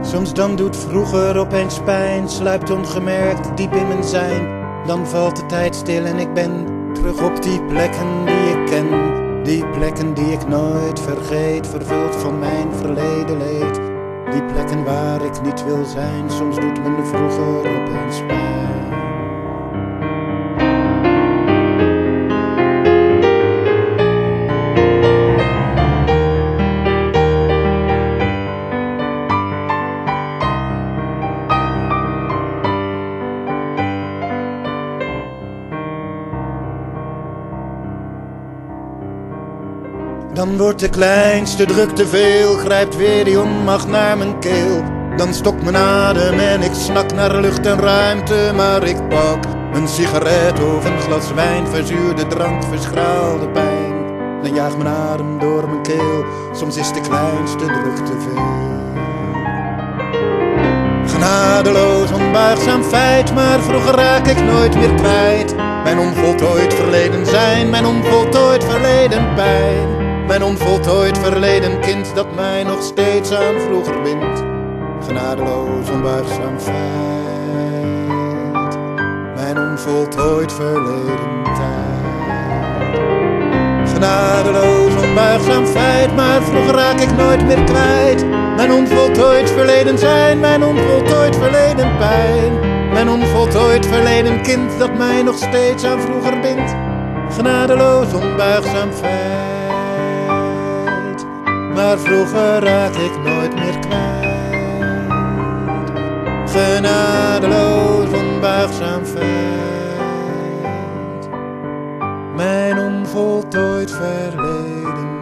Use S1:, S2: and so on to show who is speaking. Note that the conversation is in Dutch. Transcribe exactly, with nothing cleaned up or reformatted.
S1: Soms dan doet vroeger opeens pijn, sluipt ongemerkt diep in mijn zijn. Dan valt de tijd stil en ik ben terug op die plekken die ik ken. Die plekken die ik nooit vergeet, vervuld van mijn verleden leed. Die plekken waar ik niet wil zijn, soms doet mijn vroeger opeens pijn. Dan wordt de kleinste druk te veel, grijpt weer die onmacht naar mijn keel. Dan stokt mijn adem en ik snak naar lucht en ruimte, maar ik pak een sigaret of een glas wijn, verzuurde drank, verschraalde pijn. Dan jaagt mijn adem door mijn keel, soms is de kleinste druk te veel. Genadeloos, onbuigzaam feit, maar vroeger raak ik nooit meer kwijt. Mijn onvoltooid verleden zijn, mijn onvoltooid verleden pijn. Mijn onvoltooid verleden kind dat mij nog steeds aan vroeger bindt. Genadeloos, onbuigzaam feit. Mijn onvoltooid verleden tijd. Genadeloos, onbuigzaam feit, maar vroeger raak ik nooit meer kwijt. Mijn onvoltooid verleden zijn, mijn onvoltooid verleden pijn. Mijn onvoltooid verleden kind dat mij nog steeds aan vroeger bindt. Genadeloos, onbuigzaam feit. Maar vroeger raak ik nooit meer kwijt. Genadeloos, onbuigzaam feit. Mijn onvoltooid verleden.